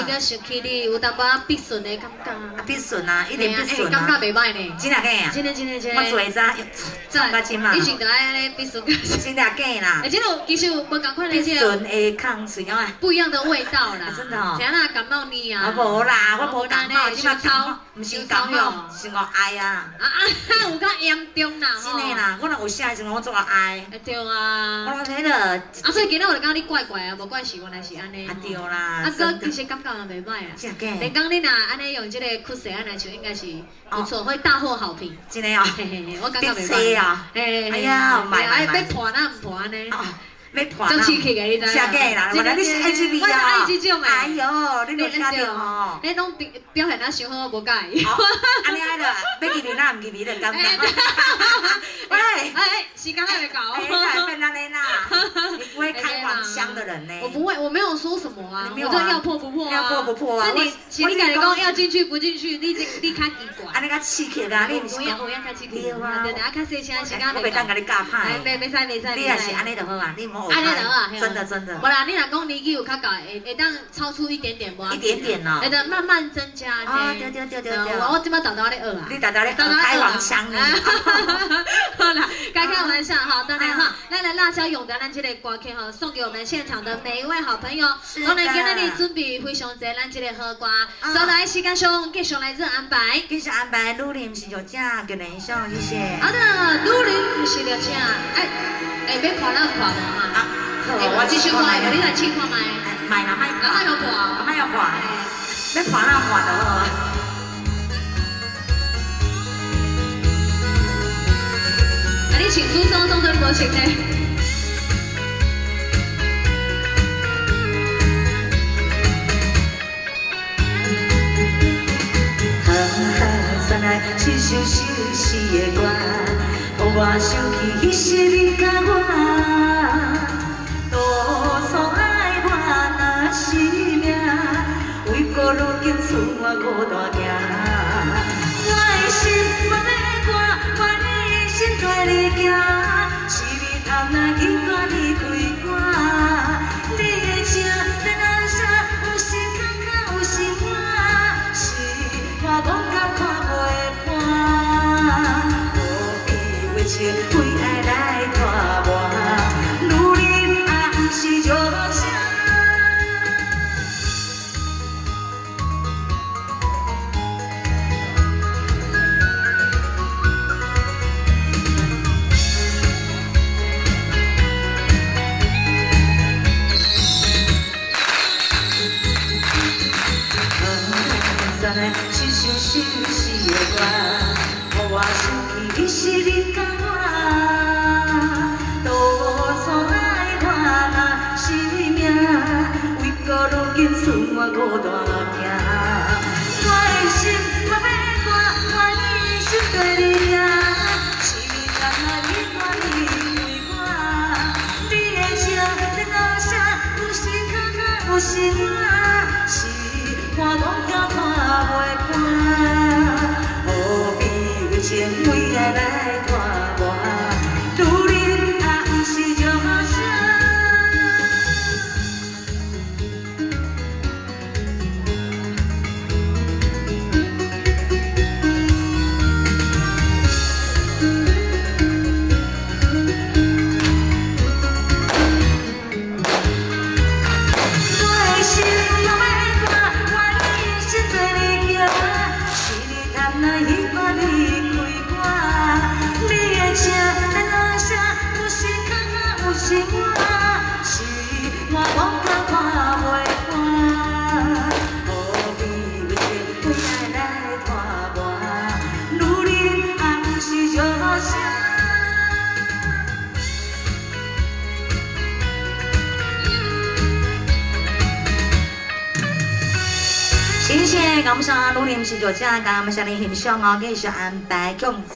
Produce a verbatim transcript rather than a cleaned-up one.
个想起你有淡薄必顺的感觉。 啊，必顺啊，一定必顺啊。 感觉袂歹呢。 真啊假啊？ 真的真的真的。 我做会早，创到真嘛。 以前就爱安尼必顺。 真啊假啦？ 哎，这种其实无共款的这个。会抗水啊。 不一样的味道啦。 真的哦。 像那感冒你啊。 啊无啦，我无感冒，即马感冒，毋是感冒，是我哀啊。啊啊，有较严重啦。 真的啦，我若有啥时阵我做我哀。 对啊。 我迄个。 啊，所以今日我就讲你怪怪啊，无怪是原来是安尼。 啊对啦。 啊，哥其实感觉也袂歹啊。 真假？ 连讲你若安尼用这个酷色安来唱，应该是不错，会大获好评。 真的哦。 嘿嘿嘿，我感觉袂歹。 啊。哎呀，买买买。 要破哪唔破呢？ 要破就刺激个，你知？ 真假啦，原来你是爱这味啊？ 我是爱这种诶。 哎呦，你都听到吼？ 你拢表表现得伤好，我无介意。 安尼爱了，要入味哪唔入味就尴尬。喂， 哎哎，时间还没到。 哎，改变安尼啦，你不会开黄腔的人呢？ 我不会，我没有说什么啊。我这要破不破啊？ 要破不破啊？ 是你，请你改讲要进去不进去，你这你较奇怪。 安尼较刺激啊！你有影有影较刺激。对啊。对啊，较细声时间。 我袂当甲你教歹。 袂袂使袂使。 你也是安尼就好啊，你莫学。 安尼就好啊， 真的真的。 无啦，你若讲年纪有较大，会会当超出一点点无？ 一点点哦。 会得慢慢增加。 啊，对对对对对。 我即摆豆豆咧学啊。 你豆豆咧开黄腔呢？ 好啦，该开玩笑哈，当然哈，咱来辣椒永的咱这个歌曲哈，送给我们现场的每一位好朋友。当然今日你准备非常侪咱这个好歌，所以来时间上继续来做安排。 继续安排，女林是就这个人上，谢谢。 好的，女林是就这，哎哎，要看咱看无哈？哎，我继续看，你来试看麦。 麦啦麦， 麦要看， 麦要看，要看哪看就好。 啊，你请出声，动作你无请呢？ 哈哈，再来一首熟悉的歌，让我想起迄时你甲我，多错爱我若是命，为孤如今剩我孤单行。我的心我要歌，我的心带你行，是你贪来去甲你开歌，你的情在哪啥？有时坎坷有时满，是我无敢看袂破，何必为情为爱来拖磨？女人啊，不是就这。再来一首熟悉的歌，让我想起你是你甲我，多错爱我若是命，为孤如今剩我孤单行。我的心我要歌，我的心对你行，是你甘来去看你开我，你的情在哪啥？有时坎坷有时满，是我无敢看袂破，何必为情为爱来拖磨？女人啊，不是就这。是我，是我无敢看袂破，何必为情为爱来拖磨？女人啊，不是就这。谢谢，感谢女人是就这，感谢你欣赏哦，继续安排。